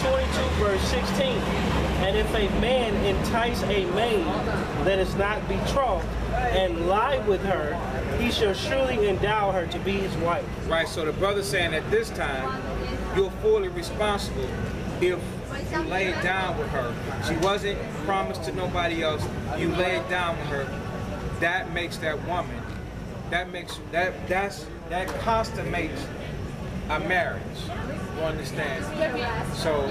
22, verse 16. And if a man entice a maid that is not betrothed and lie with her, he shall surely endow her to be his wife. Right, so the brother's saying at this time, you're fully responsible if you laid down with her. She wasn't promised to nobody else. You laid down with her. That makes that woman. That consummates a marriage. You understand? So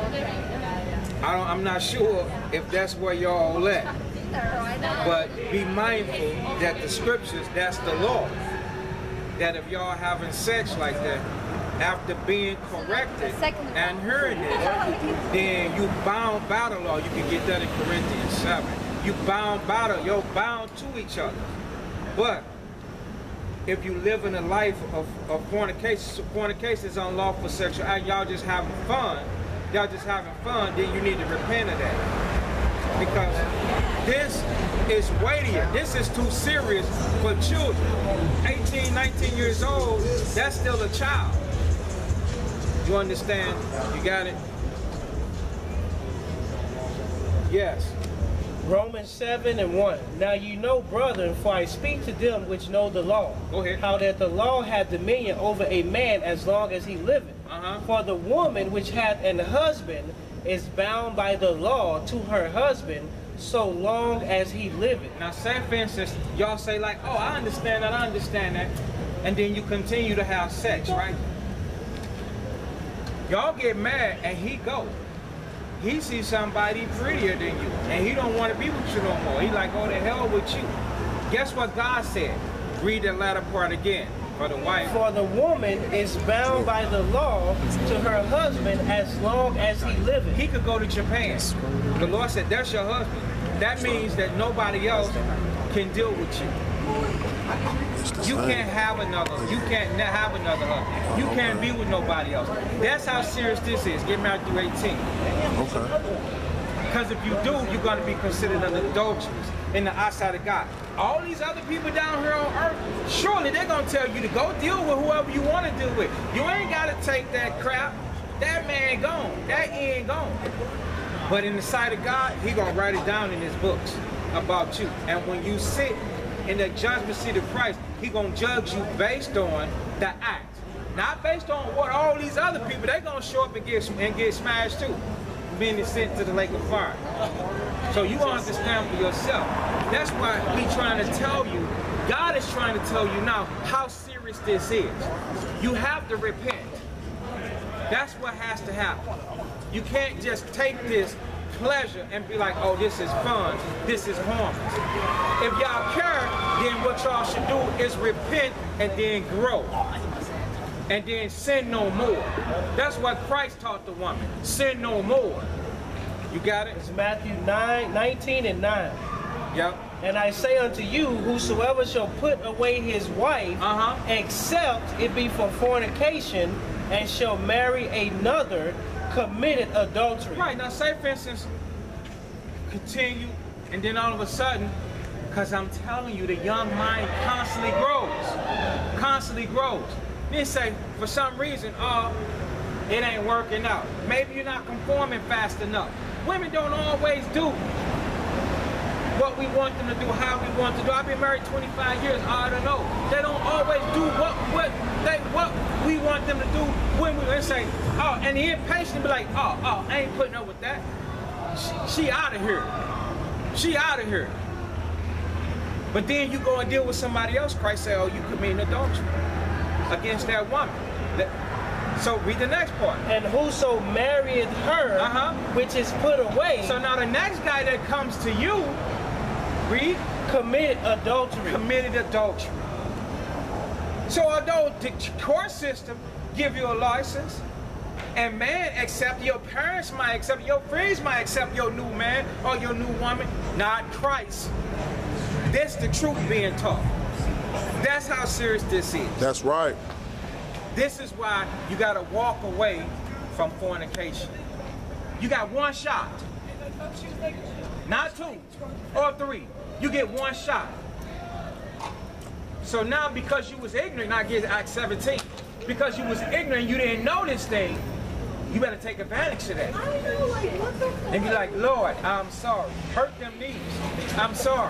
I'm not sure if that's where y'all at. But be mindful that the scriptures, that's the law. That if y'all having sex like that, after being corrected and hearing it, then you bound by the law. You can get that in Corinthians 7. You bound by the, you're bound to each other. But if you live in a life of fornication is unlawful sexual act, y'all just having fun, then you need to repent of that. Because this is weightier. This is too serious for children. 18, 19 years old, that's still a child. You understand? You got it? Yes. Romans 7:1. Now you know, brethren, for I speak to them which know the law. Go ahead. How that the law hath dominion over a man as long as he liveth. For the woman which hath an husband is bound by the law to her husband so long as he liveth. Now say for instance, y'all say like, oh, I understand that, and then you continue to have sex, right? Y'all get mad and he go. He sees somebody prettier than you and he don't want to be with you no more. He like, oh, the hell with you. Guess what God said? Read the latter part again. For the wife. For the woman is bound by the law to her husband as long as he liveth. He could go to Japan. The Lord said, that's your husband. That means that nobody else can deal with you. You can't have another. You can't have another husband. You can't be with nobody else. That's how serious this is. Get married through 18. Okay. Because if you do, you're going to be considered an adulteress in the eyesight of God. All these other people down here on earth, surely they're going to tell you to go deal with whoever you want to deal with. You ain't got to take that crap. That man gone. That end gone. But in the sight of God, he going to write it down in his books about you. And when you sit in the judgment seat of Christ, he going to judge you based on the act. Not based on what all these other people, they going to show up and get smashed too. Being sent to the lake of fire. So you want to stand for yourself. That's why he's trying to tell you, God is trying to tell you now how serious this is. You have to repent. That's what has to happen. You can't just take this pleasure and be like, oh, this is fun, this is harmless. If y'all care, then what y'all should do is repent and then grow. And then sin no more. That's what Christ taught the woman. Sin no more. You got it? It's Matthew 19:9. Yep. And I say unto you, whosoever shall put away his wife, except it be for fornication, and shall marry another, committed adultery. Right. Now say for instance, continue, and then all of a sudden, because I'm telling you, the young mind constantly grows. Constantly grows. Then say, for some reason, it ain't working out. Maybe you're not conforming fast enough. Women don't always do what we want them to do, how we want to do. I've been married 25 years, I don't know. They don't always do what we want them to do when we say, oh, and the impatient be like, oh, I ain't putting up with that. She out of here. She out of here. But then you go and deal with somebody else, Christ say, oh, you committing adultery against that woman. So read the next part. And whoso marrieth her, which is put away. So now the next guy that comes to you, read, committed adultery. Committed adultery. So although the court system give you a license, and man accept, your parents might accept, your friends might accept your new man or your new woman, not Christ. That's the truth being taught. That's how serious this is. That's right. This is why you got to walk away from fornication. You got one shot. Not 2 or 3. You get one shot. So now because you was ignorant, I get Acts 17, because you was ignorant, you didn't know this thing, You better take advantage of that. And be like, Lord, I'm sorry. Hurt them knees. I'm sorry.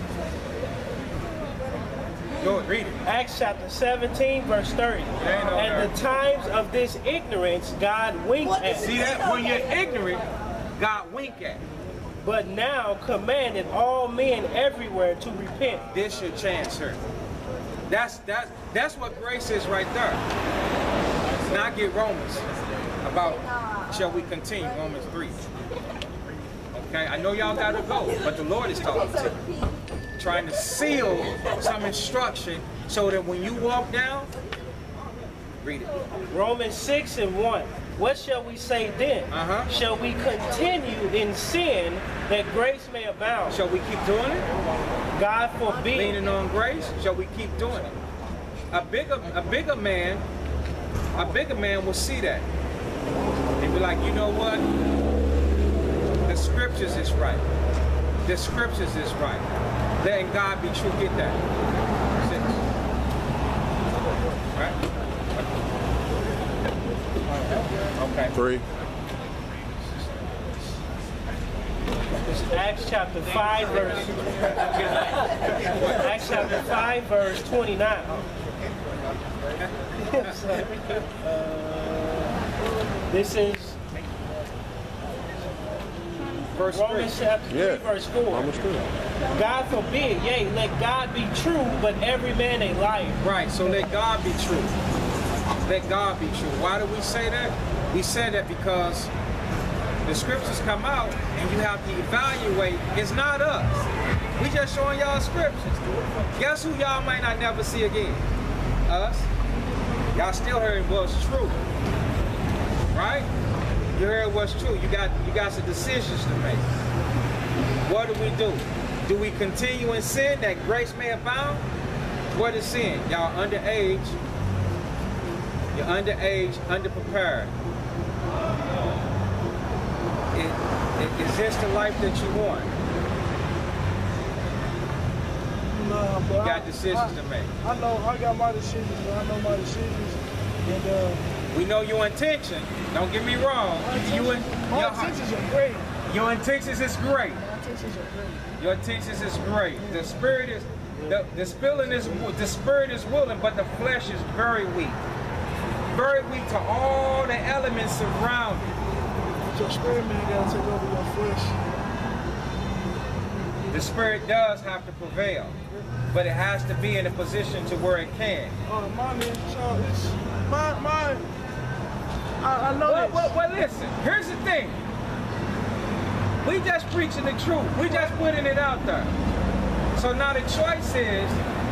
Go ahead, read it. Acts chapter 17, verse 30. And the times of this ignorance God winked at. See that? When you're ignorant, God wink at. But now commanded all men everywhere to repent. This your chance, sir. That's what grace is right there. Now get Romans about, shall we continue, Romans 3. Okay, I know y'all gotta go, but the Lord is talking to you. Trying to seal some instruction so that when you walk down, read it. Romans 6 and 1. What shall we say then? Shall we continue in sin that grace may abound? Shall we keep doing it? God forbid. Leaning on grace? Shall we keep doing it? A bigger man will see that and be like, you know what? The scriptures is right. The scriptures is right. Letting God be true. Get that. 6. Right? Okay. 3. It's Acts chapter 5 verse Acts chapter 5 verse 29. This is Verse Romans 3. chapter 3 verse 4. Romans 3. God forbid, yea, let God be true, but every man a liar. Right, so let God be true. Let God be true. Why do we say that? We say that because the scriptures come out and you have to evaluate. It's not us. We just showing y'all scriptures. Guess who y'all might not never see again? Us. Y'all still heard what's true. Right? You heard what's true. You got some decisions to make. What do? Do we continue in sin that grace may abound? What is sin? Y'all underage. You're underage, underprepared. Is this the life that you want? Nah, bro. You got decisions to make. I know. I got my decisions, bro. I know my decisions. And we know your intention. Don't get me wrong. my intentions are great. Your intentions is great. My intentions are great. Your intentions is great. The spirit is the spirit is willing, but the flesh is very weak. Very weak to all the elements around it. But your spirit man gotta take over your flesh. The spirit does have to prevail, but it has to be in a position to where it can. Mine is, so it's mine. I know this. Well, listen. Here's the thing. We just preaching the truth. We just putting it out there. So now the choice is,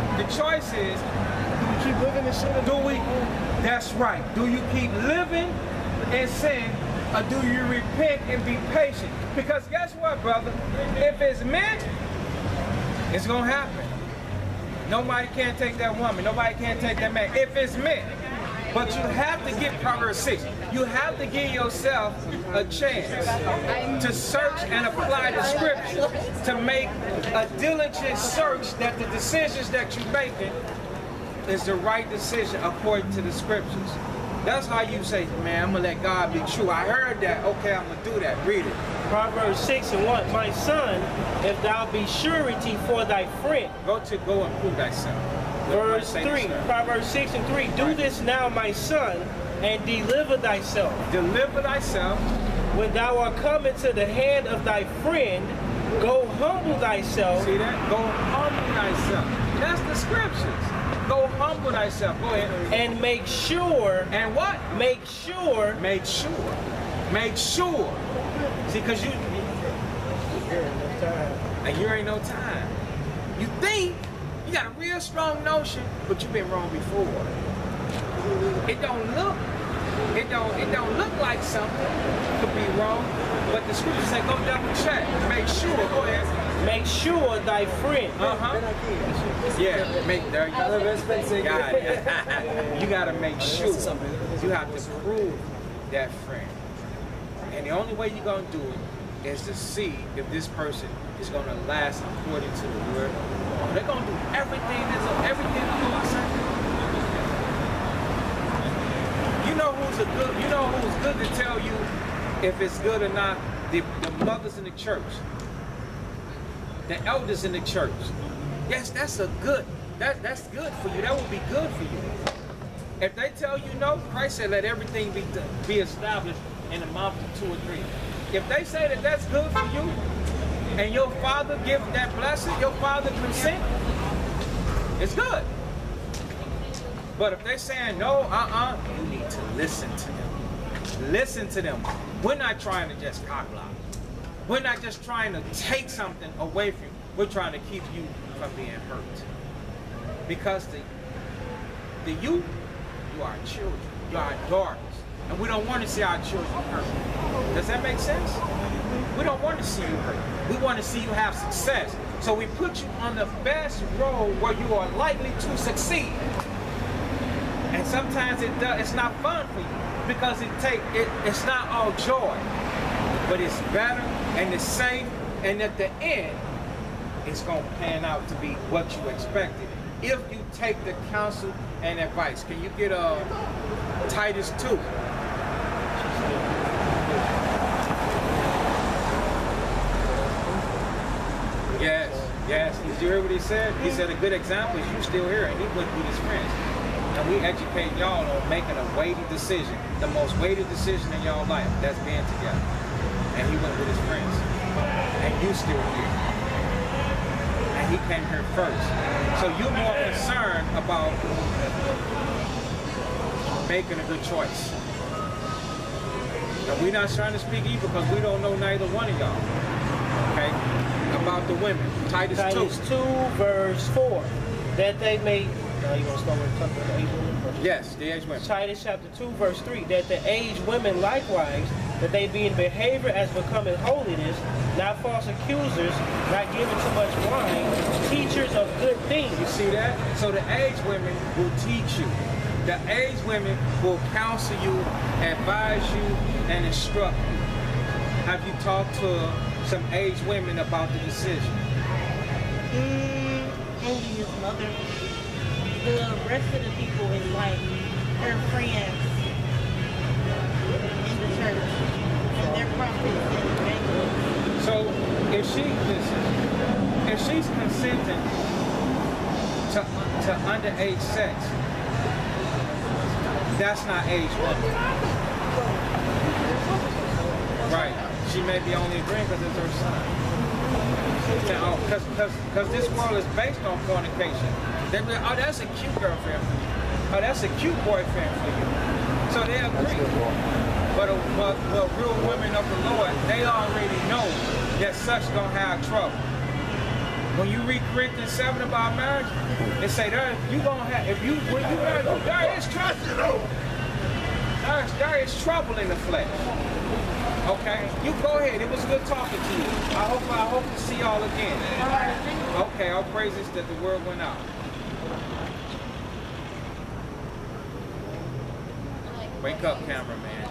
Keep living in sin. That's right. Do you keep living in sin, or do you repent and be patient? Because guess what, brother? If it's meant, it's going to happen. Nobody can take that woman. Nobody can take that man. If it's meant. But you have to get Proverbs 6. You have to give yourself a chance to search and apply the scripture, to make a diligent search that the decisions that you're making is the right decision according to the scriptures. That's how you say, man, I'm going to let God be true. I heard that. Okay, I'm going to do that. Read it. Proverbs 6 and 1. My son, if thou be surety for thy friend. Go and prove thyself. Verse 3. Proverbs 6 and 3. Do this now, my son, and deliver thyself. Deliver thyself. When thou art come into the hand of thy friend, go humble thyself. See that? Go humble thyself. That's the scriptures. Go humble thyself. Go ahead. And make sure. And what? Make sure. Make sure. Make sure. See, because you ain't no time. You think you got a real strong notion, but you've been wrong before. It don't look like something could be wrong, but the scriptures say go double check. Make sure. Go ahead. Make sure thy friend. Yeah, there you go. Got it. You gotta make sure. You have to prove that friend. And the only way you're gonna do it is to see if this person is gonna last according to the word. They're gonna do everything the Lord said. You know who's a good, you know who's good to tell you if it's good or not? The mothers in the church, the elders in the church. Yes, that's a good, that's good for you. That will be good for you. If they tell you no, Christ said let everything be established in the mouth of 2 or 3. If they say that that's good for you, and your father give that blessing, your father consent, it's good. But if they're saying no, you need to listen to them. Listen to them. We're not trying to just cock block. We're not just trying to take something away from you. We're trying to keep you from being hurt. Because the youth, you are children, you are daughters. And we don't want to see our children hurt. Does that make sense? We don't want to see you hurt. We want to see you have success. So we put you on the best road where you are likely to succeed. And sometimes it's not fun for you because it's not all joy, but it's better and it's safe, and at the end, it's gonna pan out to be what you expected if you take the counsel and advice. Can you get Titus 2? Yes. Did you hear what he said? He said a good example is you still here, and he went with his friends. And we educate y'all on making a weighty decision, the most weighty decision in y'all life. That's being together. And he went with his friends. And you still here. And he came here first. So you're more concerned about making a good choice. And we're not trying to speak evil because we don't know neither one of y'all. Okay? About the women. Titus 2 verse 4. That they may... Now you want to start with something the aged women first? Yes, the aged women. Titus chapter 2 verse 3. That the aged women likewise, that they be in behavior as becoming holiness, not false accusers, not giving too much wine, teachers of good things. You see that? So the aged women will teach you. The aged women will counsel you, advise you, and instruct you. Have you talked to some aged women about the decision? Only his mother. The rest of the people in life, her friends in the church, and their prophets and evangelists. So if she's consenting to underage sex, that's not age woman. Right. She may be only agreeing because it's her son. Because this world is based on fornication. They be, oh, that's a cute girlfriend for you. Oh, that's a cute boyfriend for you. So they agree. But real women of the Lord, they already know that such gonna have trouble. When you read Corinthians 7 about marriage, they say there you gonna have when you marry, there is trouble. There is trouble in the flesh. Okay, you go ahead. It was good talking to you. I hope to see y'all again. Okay, all praises that the word went out. Wake up, cameraman.